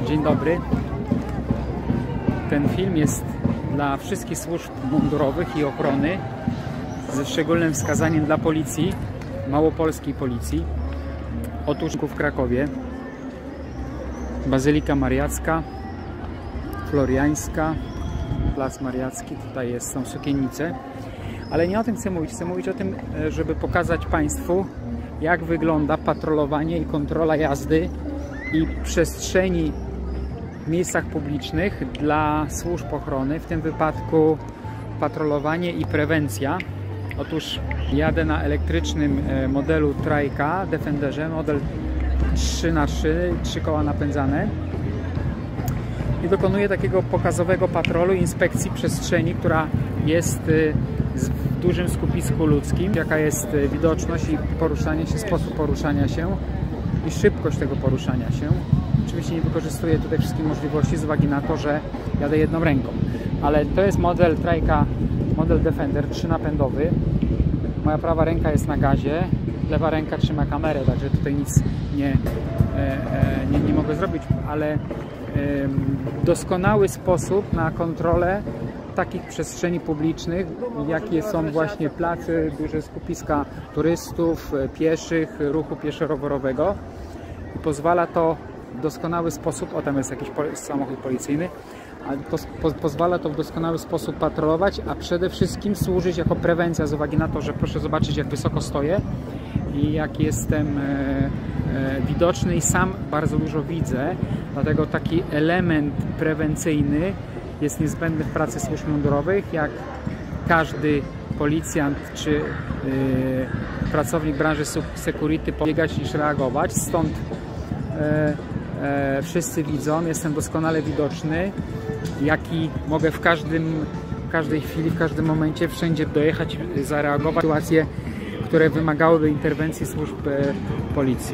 Dzień dobry. Ten film jest dla wszystkich służb mundurowych i ochrony, ze szczególnym wskazaniem dla policji, małopolskiej policji. Otóż w Krakowie Bazylika Mariacka, Floriańska, Plac Mariacki, tutaj są sukiennice. Ale nie o tym chcę mówić. Chcę mówić o tym, żeby pokazać Państwu, jak wygląda patrolowanie i kontrola jazdy i przestrzeni w miejscach publicznych dla służb ochrony, w tym wypadku patrolowanie i prewencja. Otóż jadę na elektrycznym modelu Trajka, Defenderze, model 3x3, 3 koła napędzane, i dokonuję takiego pokazowego patrolu, inspekcji przestrzeni, która jest w dużym skupisku ludzkim, jaka jest widoczność i poruszanie się, sposób poruszania się i szybkość tego poruszania się. Oczywiście nie wykorzystuję tutaj wszystkich możliwości z uwagi na to, że jadę jedną ręką, ale to jest model Trajka, model Defender 3-napędowy. Moja prawa ręka jest na gazie, lewa ręka trzyma kamerę, także tutaj nic nie mogę zrobić, ale doskonały sposób na kontrolę takich przestrzeni publicznych, jakie są właśnie placy, duże skupiska turystów, pieszych, ruchu pieszo-rowerowego. I pozwala to w doskonały sposób, o tam jest jakiś samochód policyjny, ale pozwala to w doskonały sposób patrolować, a przede wszystkim służyć jako prewencja z uwagi na to, że proszę zobaczyć, jak wysoko stoję i jak jestem widoczny i sam bardzo dużo widzę, dlatego taki element prewencyjny jest niezbędny w pracy służb mundurowych. Jak każdy policjant czy pracownik branży security pobiegać niż reagować, stąd wszyscy widzą, jestem doskonale widoczny, jaki mogę w każdej chwili, w każdym momencie wszędzie dojechać, zareagować na sytuacje, które wymagałyby interwencji służb policji.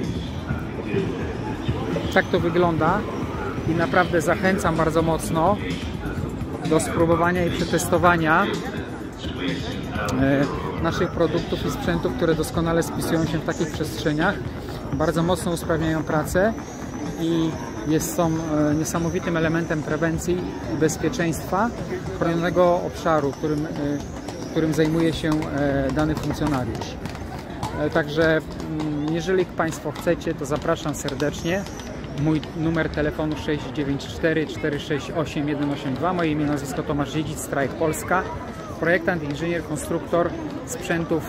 Tak to wygląda i naprawdę zachęcam bardzo mocno do spróbowania i przetestowania naszych produktów i sprzętów, które doskonale spisują się w takich przestrzeniach, bardzo mocno usprawniają pracę i są niesamowitym elementem prewencji i bezpieczeństwa chronionego obszaru, którym zajmuje się dany funkcjonariusz. Także jeżeli Państwo chcecie, to zapraszam serdecznie. Mój numer telefonu 694 468 182. Moje imię, nazwisko Tomasz Dziedzic, Strajk Polska. Projektant, inżynier, konstruktor sprzętów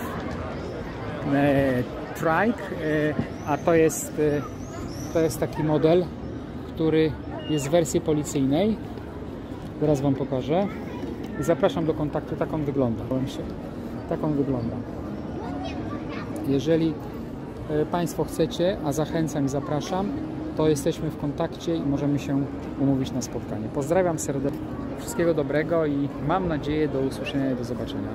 Trike, a to jest taki model, który jest w wersji policyjnej. Zaraz Wam pokażę. I zapraszam do kontaktu. Tak on wygląda. Tak on wygląda. Jeżeli Państwo chcecie, a zachęcam i zapraszam, to jesteśmy w kontakcie i możemy się umówić na spotkanie. Pozdrawiam serdecznie, wszystkiego dobrego i mam nadzieję do usłyszenia i do zobaczenia.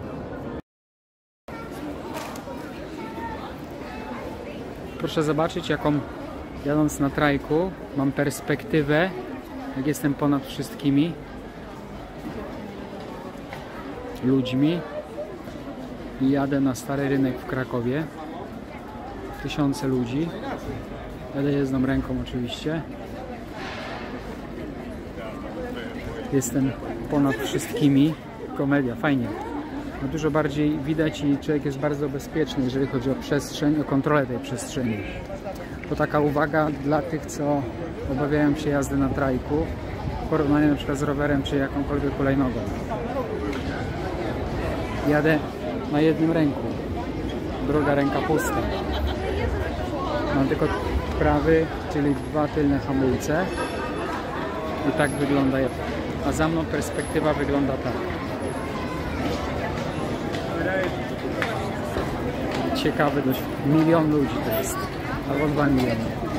Proszę zobaczyć, jaką, jadąc na trajku, mam perspektywę, jak jestem ponad wszystkimi ludźmi i jadę na Stary Rynek w Krakowie. Tysiące ludzi. Jadę jedną ręką oczywiście. Jestem ponad wszystkimi. Komedia, fajnie. No dużo bardziej widać i człowiek jest bardzo bezpieczny, jeżeli chodzi o przestrzeń, o kontrolę tej przestrzeni. To taka uwaga dla tych, co obawiają się jazdy na trajku w porównaniu na przykład z rowerem czy jakąkolwiek hulajnogą. Jadę na jednym ręku. Druga ręka pusta. Mam tylko prawy, czyli 2 tylne hamulce i tak wygląda. A za mną perspektywa wygląda tak. Ciekawy dość. 1 000 000 ludzi to jest. Albo 2 miliony.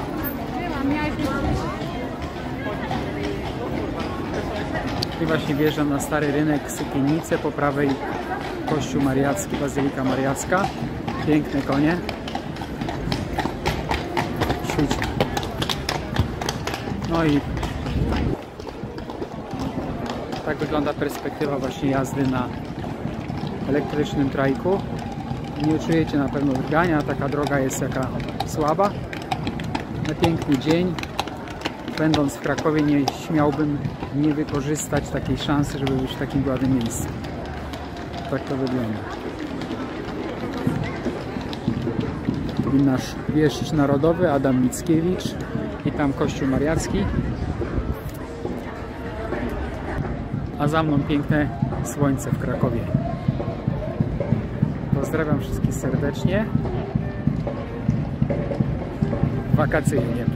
I właśnie wjeżdżam na Stary Rynek, Sukiennice, po prawej Kościół Mariacki, Bazylika Mariacka. Piękne konie. No i tak wygląda perspektywa właśnie jazdy na elektrycznym trajku. Nie czujecie na pewno drgania, taka droga jest jaka słaba. Na piękny dzień będąc w Krakowie nie śmiałbym nie wykorzystać takiej szansy, żeby być w takim ładnym miejscu. Tak to wygląda. I nasz wieszcz narodowy Adam Mickiewicz i tam Kościół Mariacki. A za mną piękne słońce w Krakowie. Pozdrawiam wszystkich serdecznie. Wakacyjnie.